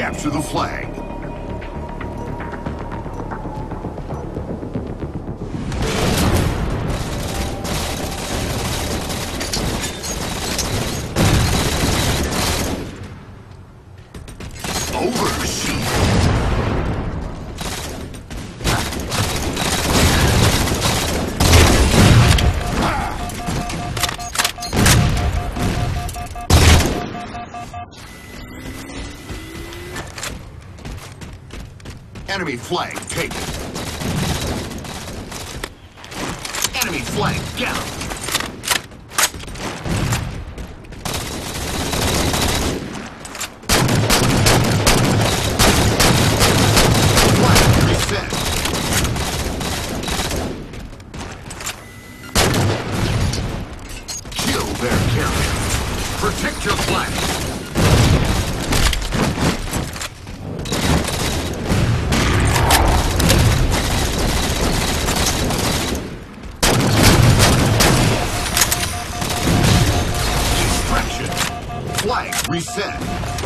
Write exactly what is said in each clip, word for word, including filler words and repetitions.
Capture the flag. Enemy flag taken. Enemy flag down. Flag reset. Kill their carrier. Protect your flag. Flag reset.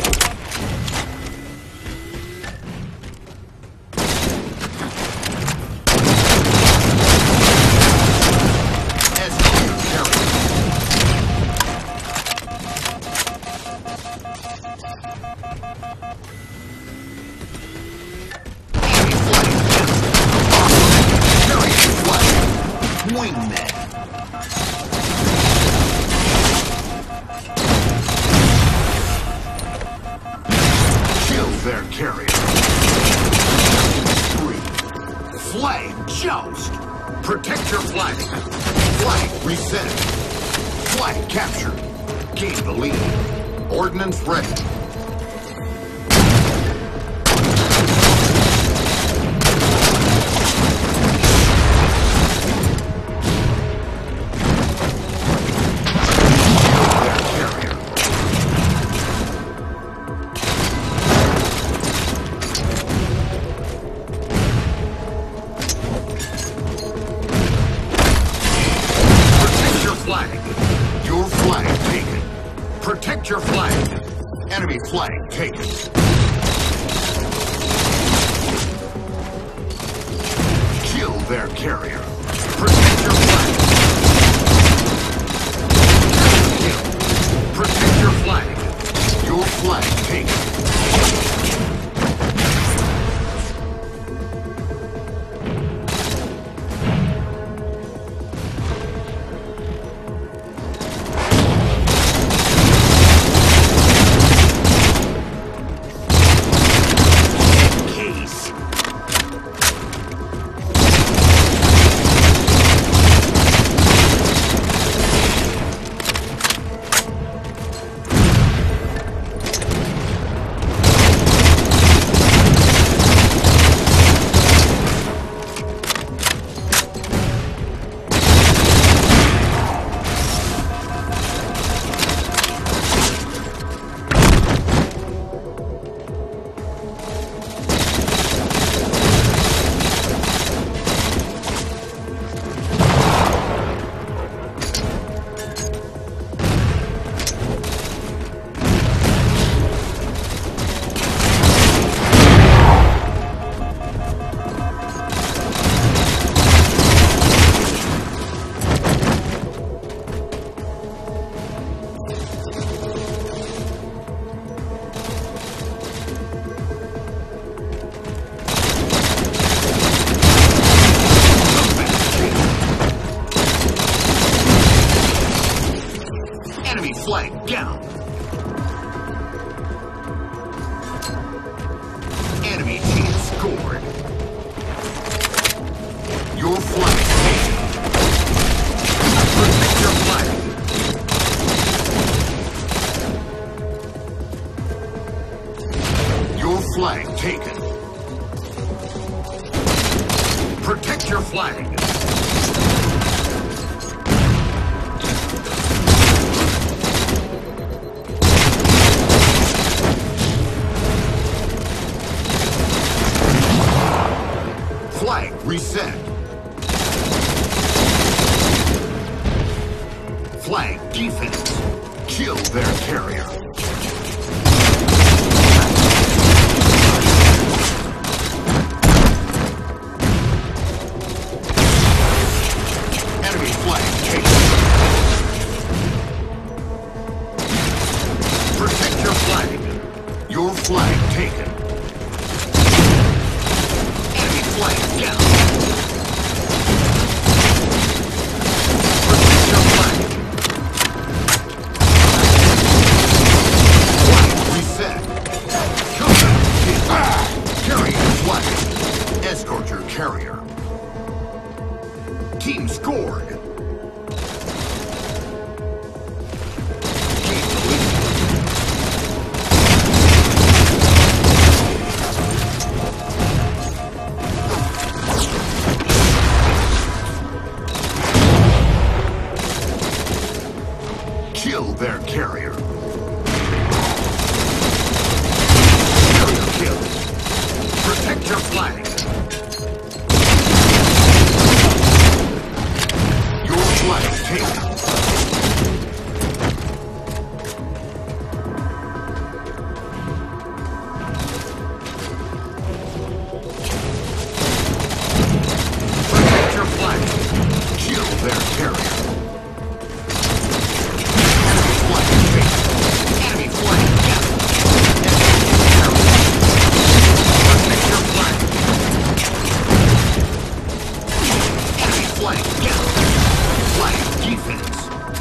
S V R carrier. Enemy flag down. Carrier flag. Wingman. Their carrier. Three. Flag joust. Protect your flag. Flag reset. Flag captured. Gain the lead. Ordnance ready. Your flag taken. Protect your flag. Enemy flag taken. Kill their carrier. Protect your flag. Kill. Protect your flag. Your flag taken. Flag down. Enemy team scored. Your flag taken. Protect your flag. Your flag taken. Protect your flag. Flag reset. Flag defense. Kill their carrier. scored. Kill their carrier. Carrier kill. Protect your flag. Your flag taken. Protect your flag. Kill their carrier. Enemy flag, yeah. Protect your flag. Enemy flag, yeah. Flag defense.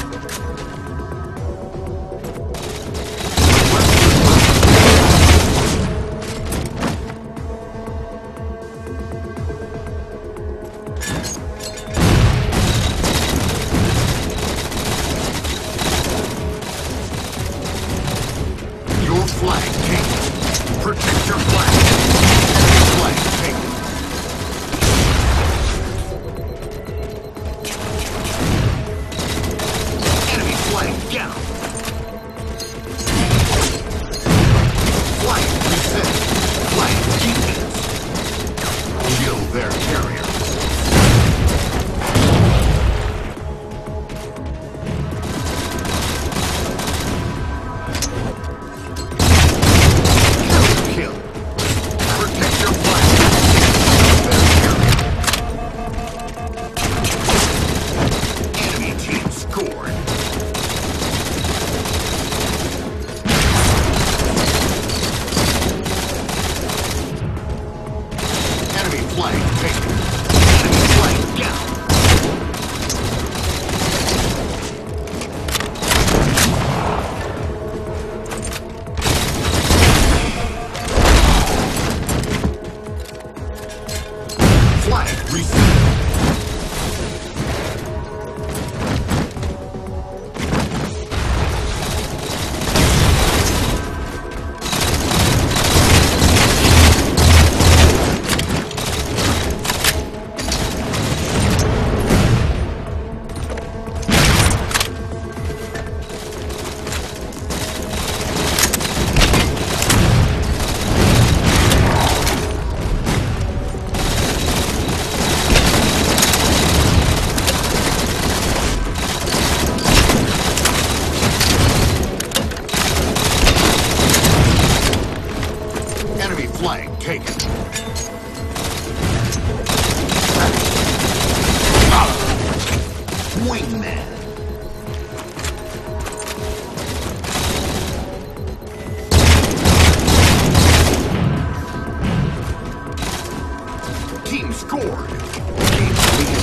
Flag taken. Protect your flag. Flag taken. Enemy flag down. Flag reset. Flag defense. Kill their carrier. Flag taken. Enemy flag down. Flag reset. Flag taken. Wingman. Team scored. Team lead.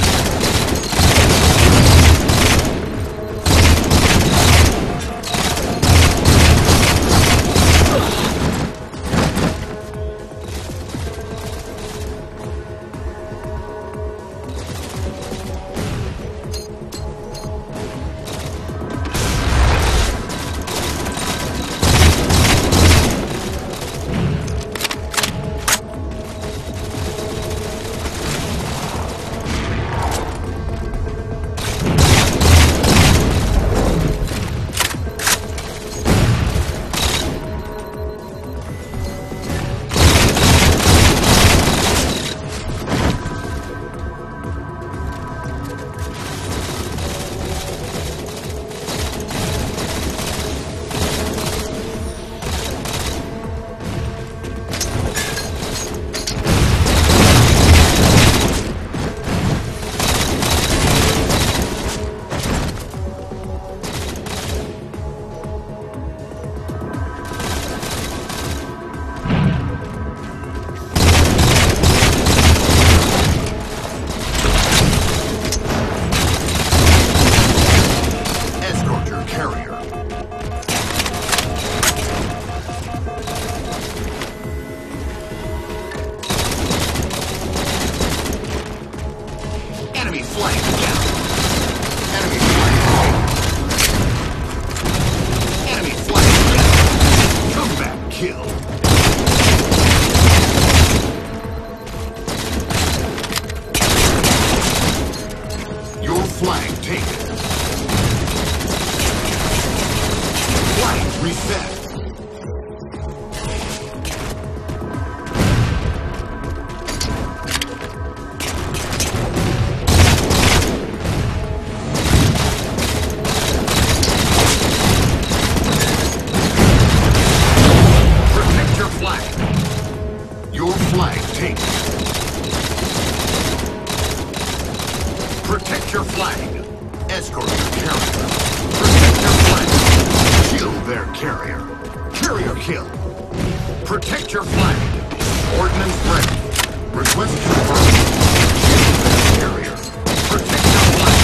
flag taken. Flag reset. Protect your flag. Escort your carrier. Protect your flag. Kill their carrier. Carrier kill. Protect your flag. Ordnance ready. Request confirmed. Kill their carrier. Protect your flag.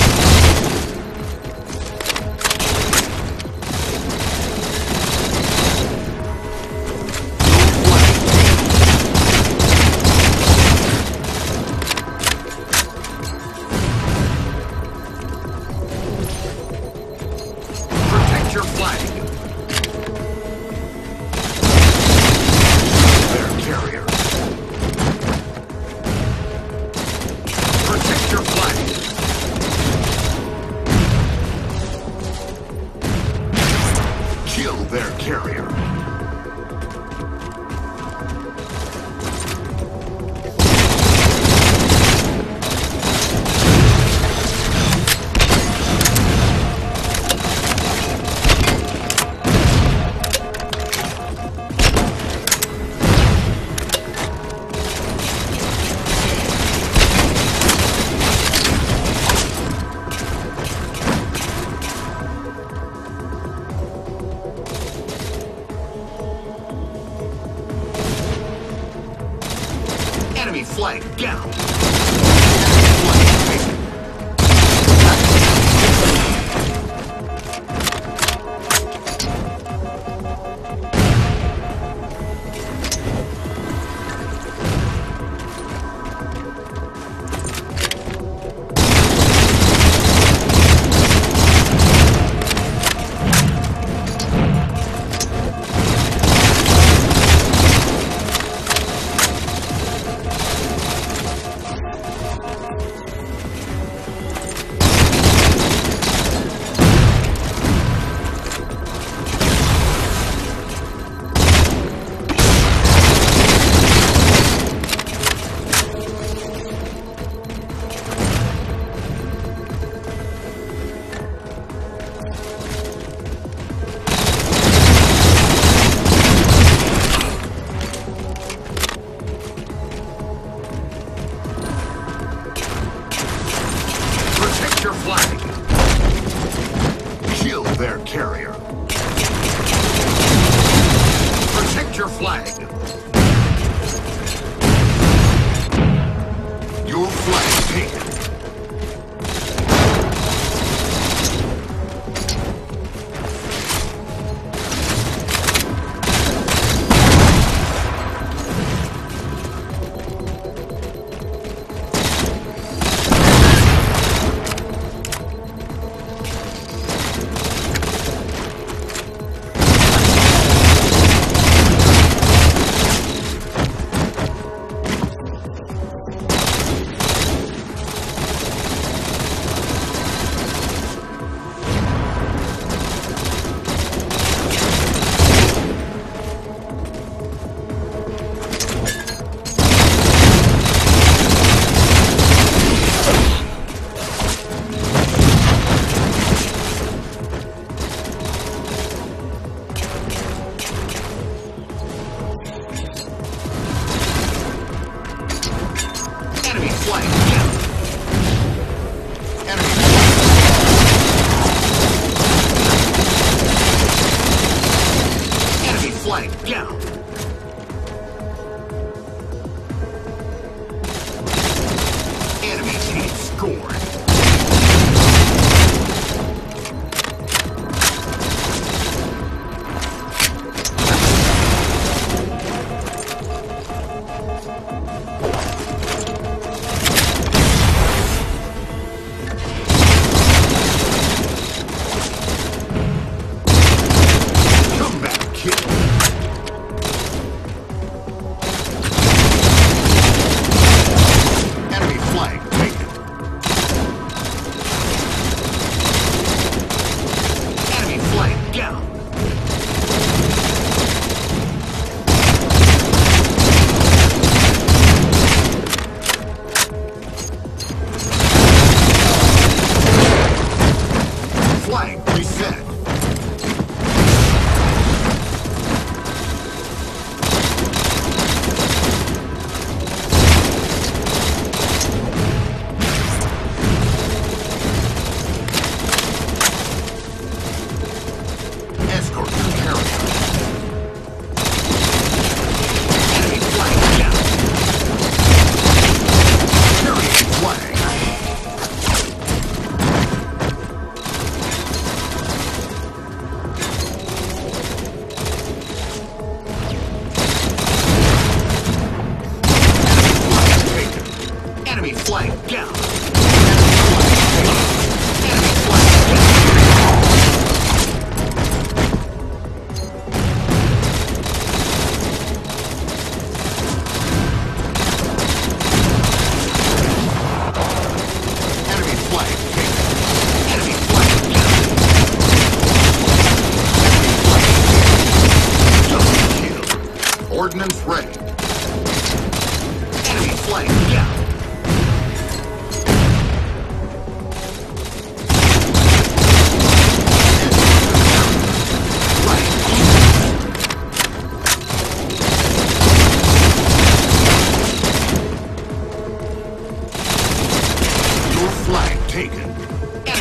Your flag. Their carrier. Protect your flag. Kill their carrier. Enemy flag down. Flag taken. Protect your flag. Kill their carrier. Protect your flag. Your flag taken.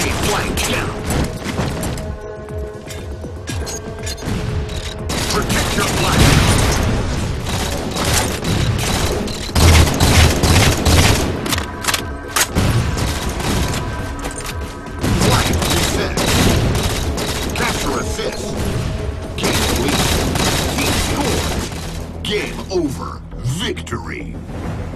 Enemy flank down. Protect your flank. Flank reset. Capture assist. Game lead. Team scores. Game over. Victory.